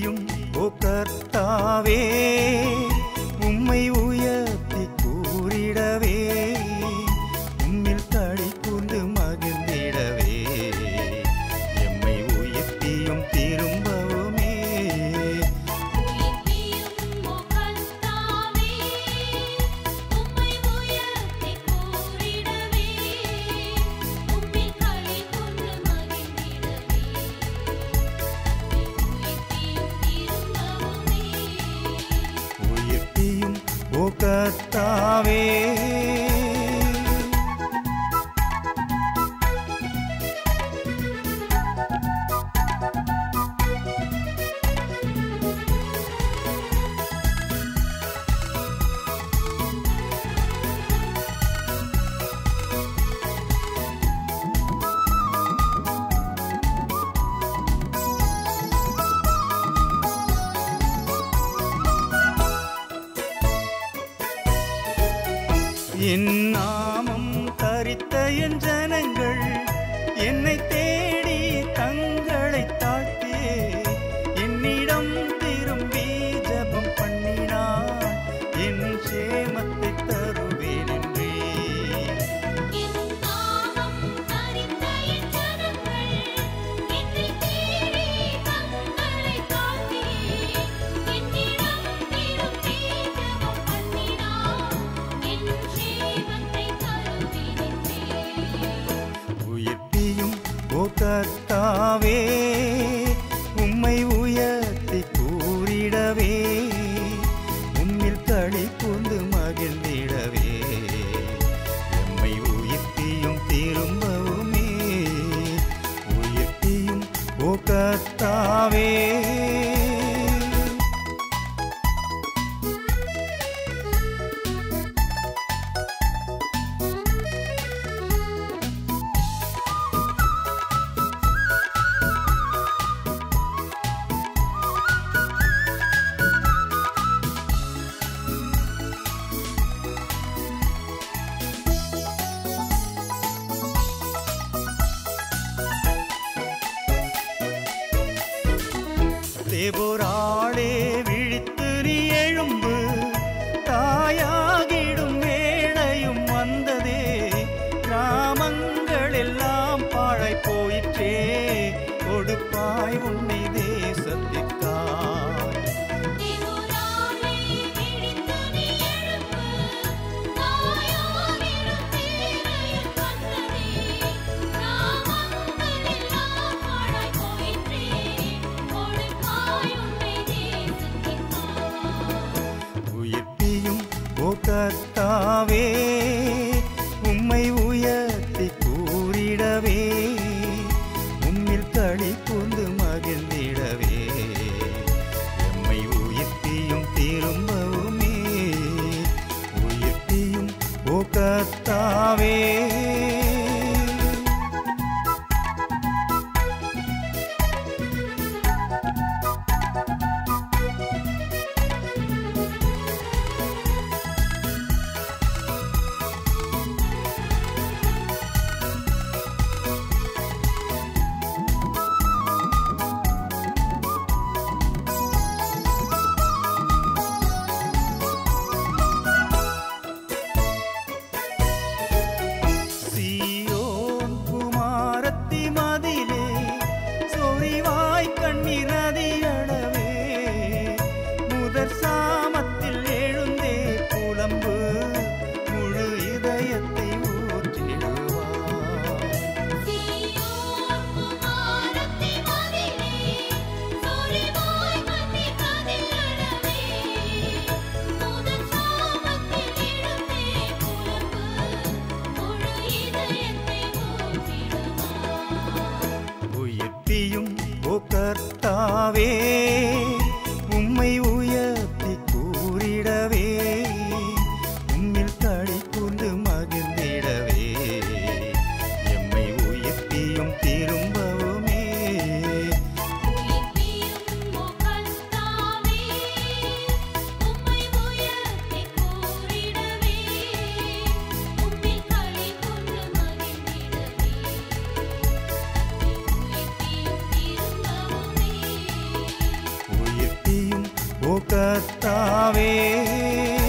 உயிர்ப்பியும் ஓ கர்த்தாவே உம்மை உயர்த்தி கூறிடவே உம்மில் களி கூர்ந்து மகிழ்ந்திடவே எம்மை உயிர்ப்பியும் திரும்பவுமே உயிர்ப்பியும் ஓ கர்த்தாவே என் நாமம் தரித்த என் ஜனங்கள் என்னை தேடி தங்களை தாழ்த்தி என்னிடம் திரும்பி ஜெபம் பண்ணினார் என் சேமத்தை தருவேன் என்றே ஓ கர்த்தாவே உம்மை உயர்த்தி கூறிடவே உம்மில் களி கூர்ந்து மகிழ்ந்திடவே எம்மை உயிர்ப்பியும் திரும்பவுமே உயிர்ப்பியும் ஓ கர்த்தாவே தேவராளே விழித்து நீ எழும்பு தாயாகிடும் வேளையும் வந்ததே கிராமங்கள் எல்லாம் பாழாய் போயிற்றே கொடுப்பாய் உன்னை தேசத்திற்காய் ஓ கர்த்தாவே உம்மை உயர்த்தி கூறிடவே உம்மில் களி கூர்ந்து மகிழ்ந்திடவே எம்மை உயிர்ப்பியும் திரும்பவுமே உயிர்ப்பியும் ஓ கர்த்தாவே ஓ கர்த்தாவே